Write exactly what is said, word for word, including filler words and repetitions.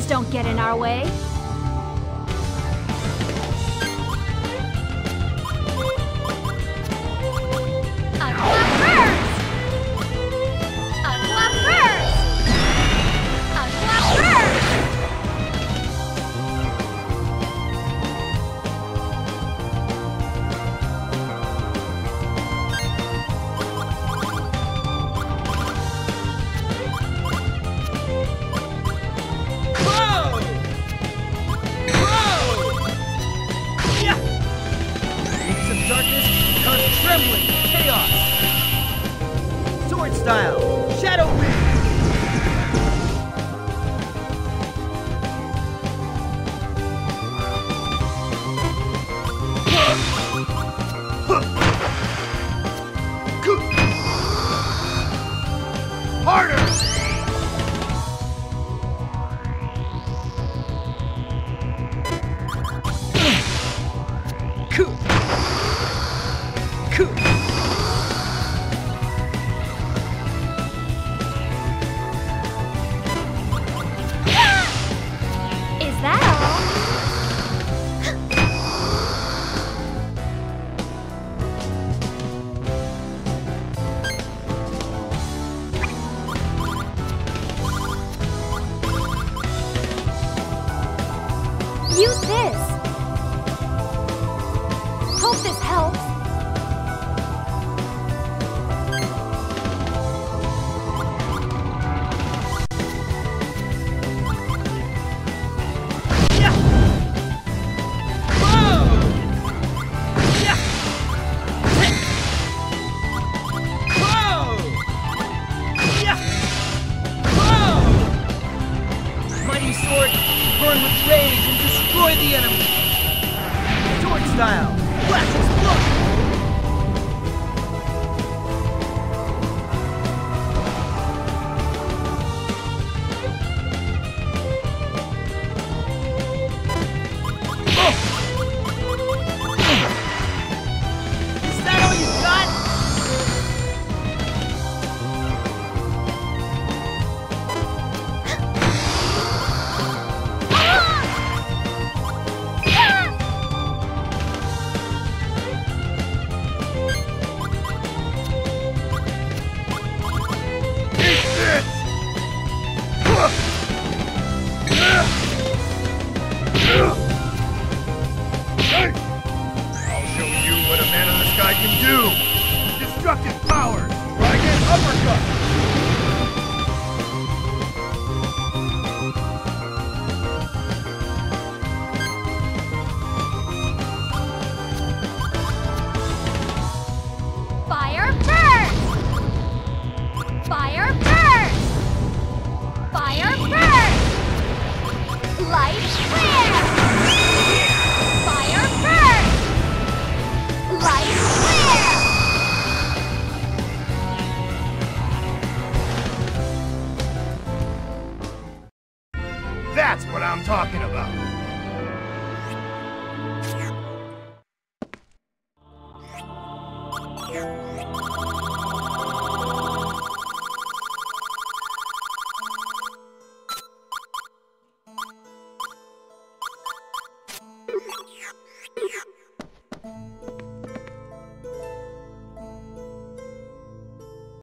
don't get in our way. Style, Shadow Wing! Harder! Use this. Hope this helps. Yeah. Whoa. Yeah. Whoa. Yeah. Whoa. Mighty sword, burn with rage and destroy the enemy! Sword style! Flash explosion! Oh. Is that all you got? I'll show you what a man in the sky can do! Destructive power! Dragon uppercut! Fire burst! Fire burst! Fire burst! Light flare! Fire burst! Light flare! That's what I'm talking about! Yeah.